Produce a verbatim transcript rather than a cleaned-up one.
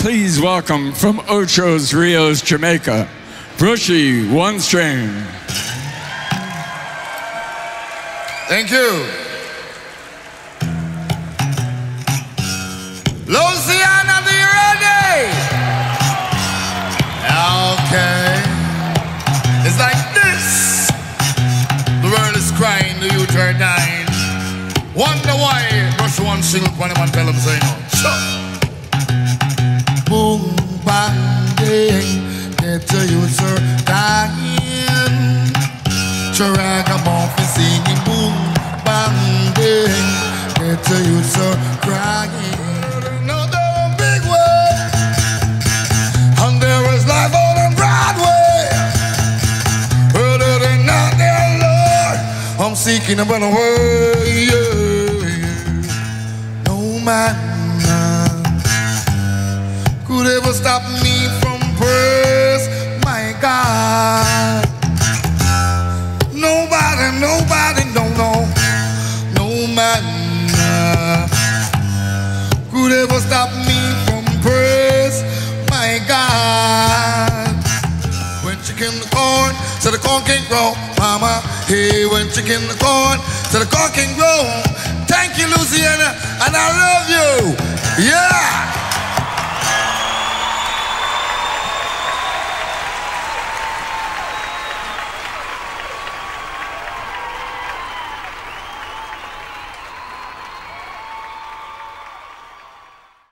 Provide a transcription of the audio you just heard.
Please welcome from Ocho's Rios, Jamaica, Brushy, one string. Thank you. Luciano, are you ready? Okay. It's like this. The world is crying, the youth are dying. Wonder why. Brush one single one and tell them say no. Sure. Boom, bang, ding. Get to you, sir, dying. Ragamuffin singing boom, bang, ding. Get to you, sir, crying. Another big way. And there is life out on Broadway. Other than that, dear Lord, I'm seeking a better way. Yeah, yeah. No man could ever stop me from praise, my God. Nobody, nobody, no, no, no man uh, could ever stop me from praise, my God. When she came to corn, said the corn can't grow, mama. Hey, when she came to corn, said the corn can't grow. Thank you, Luciano, and I love you. Yeah.